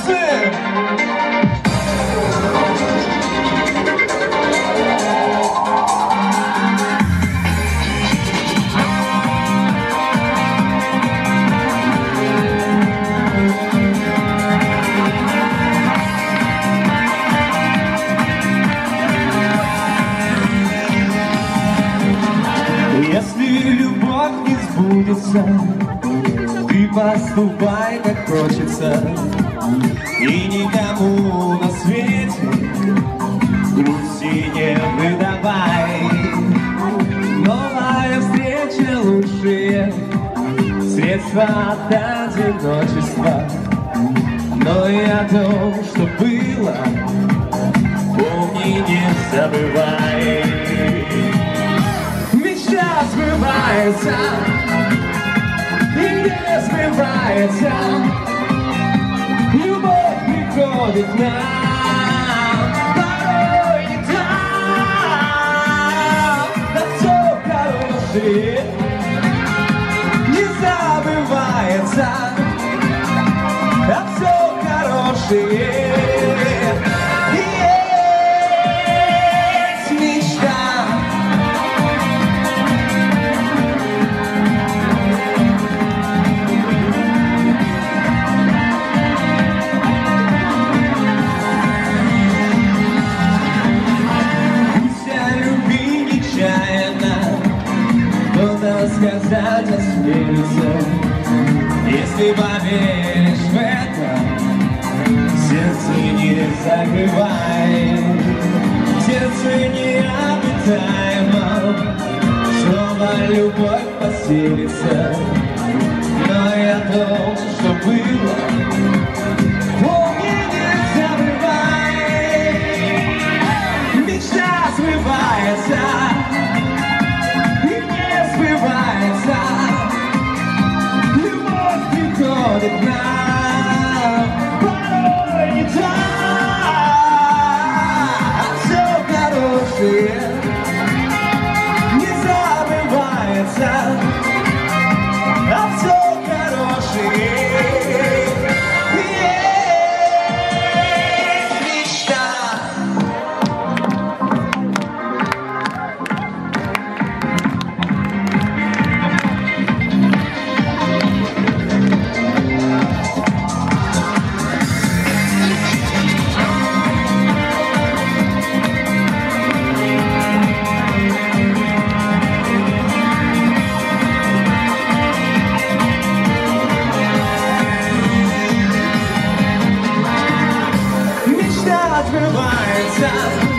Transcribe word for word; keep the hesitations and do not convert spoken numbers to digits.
Братцы! Если любовь не сбудется, ты поступай, как хочется, и никому на свете грусти не выдавай. Новая встреча лучшие средства от одиночества, но и о том, что было, помни, не забывай. Мечта сбывается, и не сбывается, любовь приходит к нам, порой не так, но все хорошее не забывается, а все хорошее есть мечта. Сказать осмелится, если поверишь в это, сердце не закрывай, сердце необитаемо, снова любовь поселится, но и о том, что было, помни, не забывай. Мечта сбывается, любовь приходит к нам, порой не так, все хорошее не забывается, а все хорошее есть мечта. Сбывается.